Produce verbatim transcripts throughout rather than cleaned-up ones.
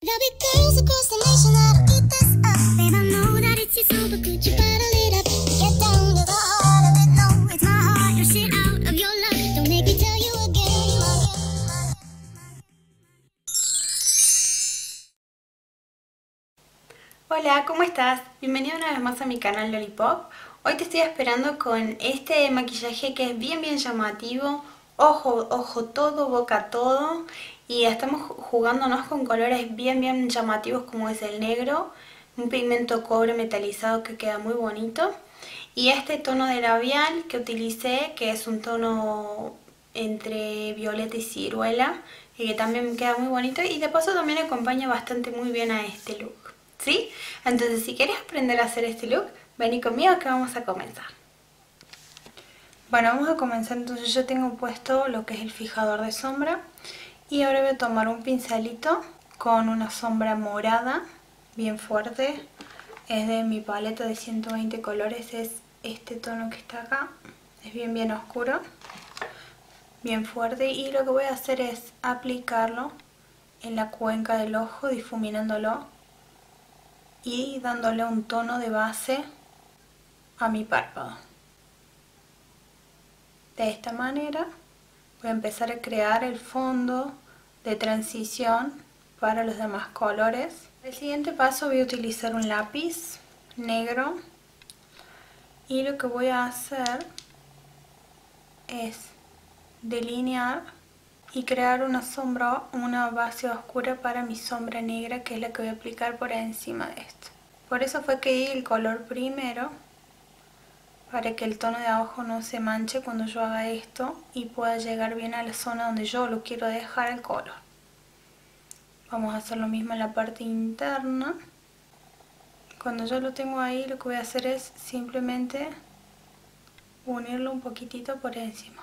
There'll be girls across the nation that'll eat this up. Babe, I know that it's your soul, but could you bottle it up? Get down to the heart of it, no, it's my heart. No shit out of your love, don't make me tell you again, again. Hola, ¿cómo estás? Bienvenido una vez más a mi canal Lollipop. Hoy te estoy esperando con este maquillaje que es bien bien llamativo. Ojo, ojo todo, boca todo. Y estamos jugándonos con colores bien bien llamativos como es el negro. Un pigmento cobre metalizado que queda muy bonito. Y este tono de labial que utilicé, que es un tono entre violeta y ciruela, y que también queda muy bonito. Y de paso también acompaña bastante muy bien a este look, ¿sí? Entonces si quieres aprender a hacer este look, vení conmigo que vamos a comenzar. Bueno, vamos a comenzar. Entonces yo tengo puesto lo que es el fijador de sombra. Y ahora voy a tomar un pincelito con una sombra morada, bien fuerte. Es de mi paleta de ciento veinte colores, es este tono que está acá. Es bien bien oscuro, bien fuerte. Y lo que voy a hacer es aplicarlo en la cuenca del ojo, difuminándolo y dándole un tono de base a mi párpado. De esta manera voy a empezar a crear el fondo de transición para los demás colores. El siguiente paso voy a utilizar un lápiz negro y lo que voy a hacer es delinear y crear una sombra, una base oscura para mi sombra negra, que es la que voy a aplicar por encima de esto. Por eso fue que di el color primero, para que el tono de abajo no se manche cuando yo haga esto y pueda llegar bien a la zona donde yo lo quiero dejar el color. Vamos a hacer lo mismo en la parte interna. Cuando yo lo tengo ahí, lo que voy a hacer es simplemente unirlo un poquitito por encima.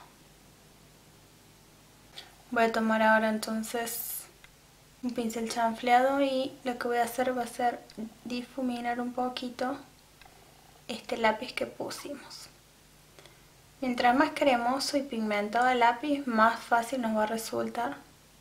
Voy a tomar ahora entonces un pincel chanfleado y lo que voy a hacer va a ser difuminar un poquito este lápiz que pusimos. Mientras más cremoso y pigmentado el lápiz, más fácil nos va a resultar.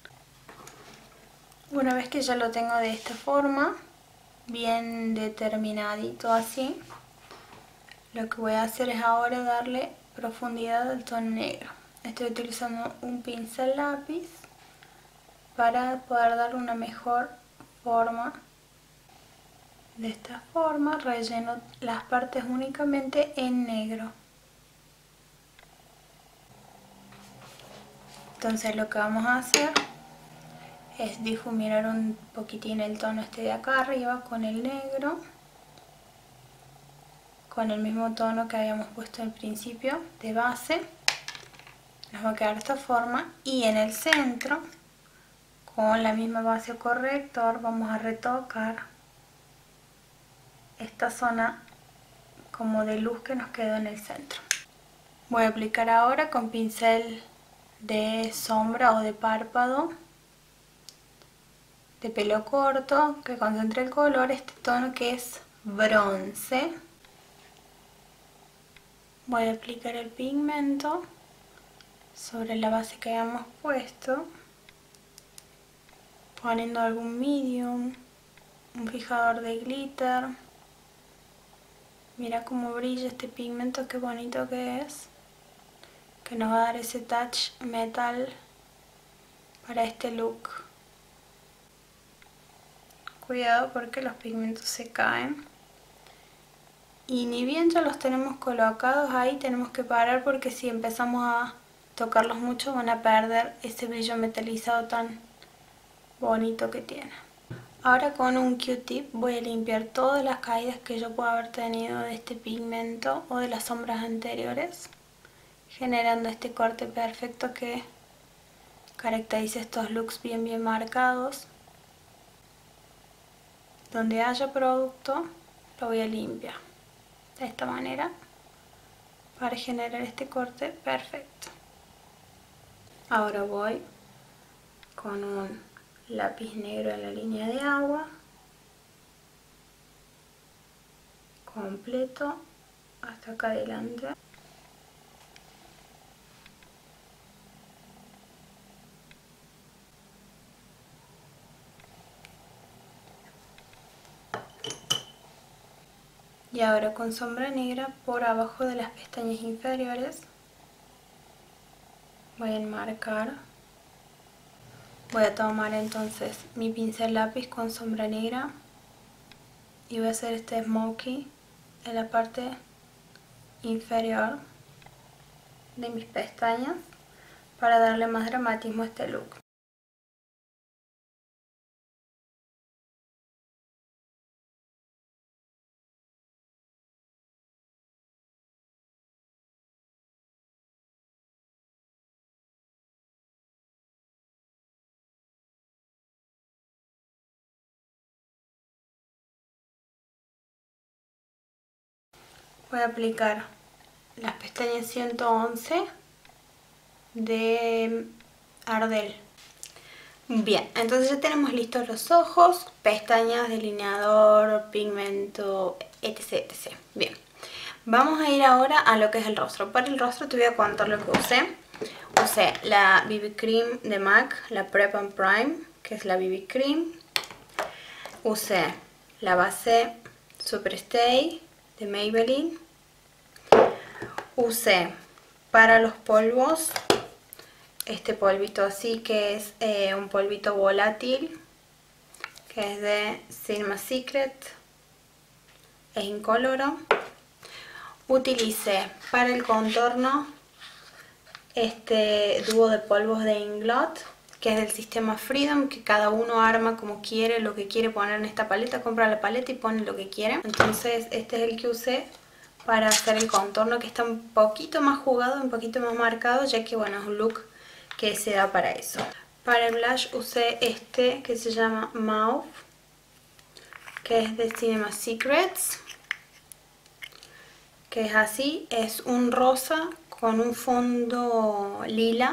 Una vez que ya lo tengo de esta forma, bien determinadito así, lo que voy a hacer es ahora darle profundidad al tono negro. Estoy utilizando un pincel lápiz para poder darle una mejor forma. De esta forma relleno las partes únicamente en negro. Entonces lo que vamos a hacer es difuminar un poquitín el tono este de acá arriba con el negro, con el mismo tono que habíamos puesto al principio de base. Nos va a quedar de esta forma, y en el centro, con la misma base o corrector, vamos a retocar esta zona como de luz que nos quedó en el centro. Voy a aplicar ahora con pincel de sombra o de párpado de pelo corto, que concentre el color, este tono que es bronce. Voy a aplicar el pigmento sobre la base que habíamos puesto, poniendo algún medium, un fijador de glitter. Mira cómo brilla este pigmento, qué bonito que es, que nos va a dar ese touch metal para este look. Cuidado porque los pigmentos se caen. Y ni bien ya los tenemos colocados ahí, tenemos que parar, porque si empezamos a tocarlos mucho van a perder ese brillo metalizado tan bonito que tiene. Ahora con un Q-tip voy a limpiar todas las caídas que yo pueda haber tenido de este pigmento o de las sombras anteriores, generando este corte perfecto que caracteriza estos looks bien bien marcados. Donde haya producto lo voy a limpiar de esta manera para generar este corte perfecto. Ahora voy con un lápiz negro en la línea de agua completo hasta acá adelante. Y ahora con sombra negra por abajo de las pestañas inferiores voy a enmarcar. Voy a tomar entonces mi pincel lápiz con sombra negra y voy a hacer este smokey en la parte inferior de mis pestañas para darle más dramatismo a este look. Voy a aplicar las pestañas ciento once de Ardell. Bien, entonces ya tenemos listos los ojos, pestañas, delineador, pigmento, etc, etcétera. Bien, vamos a ir ahora a lo que es el rostro. Para el rostro te voy a contar lo que usé. Usé la B B Cream de MAC, la Prep and Prime, que es la B B Cream. Usé la base Superstay de Maybelline. Usé para los polvos este polvito así, que es eh, un polvito volátil, que es de Cinema Secret, es incoloro. Utilicé para el contorno este dúo de polvos de Inglot, que es del sistema Freedom, que cada uno arma como quiere, lo que quiere poner en esta paleta, compra la paleta y pone lo que quiere. Entonces este es el que usé para hacer el contorno, que está un poquito más jugado, un poquito más marcado, ya que bueno, es un look que se da para eso. Para el blush usé este que se llama Mauve, que es de Cinema Secrets, que es así, es un rosa con un fondo lila,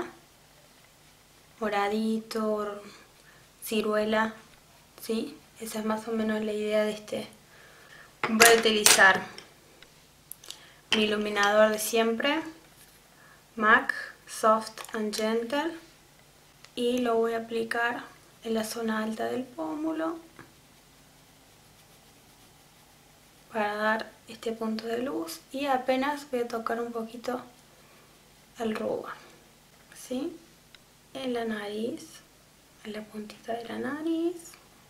moradito, ciruela, ¿sí? Esa es más o menos la idea de este. Voy a utilizar mi iluminador de siempre, MAC Soft and Gentle, y lo voy a aplicar en la zona alta del pómulo para dar este punto de luz, y apenas voy a tocar un poquito el rubor, ¿sí? En la nariz, en la puntita de la nariz,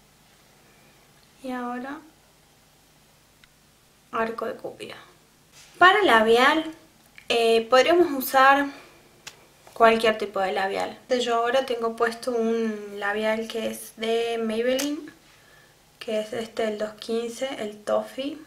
y ahora arco de Cupido. Para labial eh, podríamos usar cualquier tipo de labial. Yo ahora tengo puesto un labial que es de Maybelline, que es este el dos quince, el Toffee,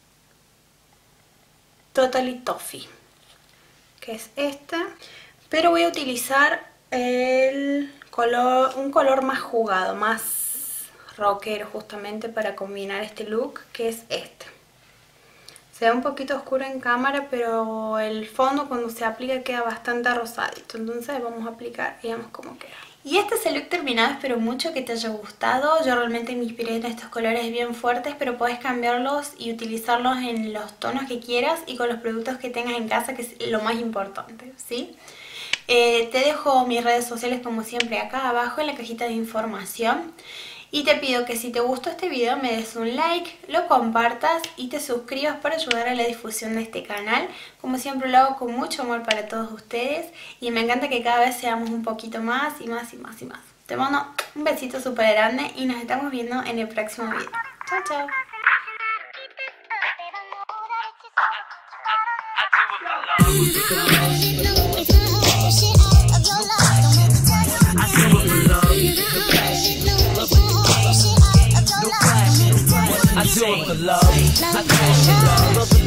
Totally Toffee, que es este, pero voy a utilizar el color, un color más jugado, más rockero, justamente para combinar este look, que es este. Se ve un poquito oscuro en cámara, pero el fondo cuando se aplica queda bastante rosadito. Entonces vamos a aplicar y vemos cómo queda. Y este es el look terminado, espero mucho que te haya gustado. Yo realmente me inspiré en estos colores bien fuertes, pero puedes cambiarlos y utilizarlos en los tonos que quieras y con los productos que tengas en casa, que es lo más importante, ¿sí? Eh, te dejo mis redes sociales como siempre acá abajo en la cajita de información. Y te pido que si te gustó este video me des un like, lo compartas y te suscribas para ayudar a la difusión de este canal. Como siempre lo hago con mucho amor para todos ustedes y me encanta que cada vez seamos un poquito más y más y más y más. Te mando un besito súper grande y nos estamos viendo en el próximo video. Chao, chao. I do it for love. I do it for love.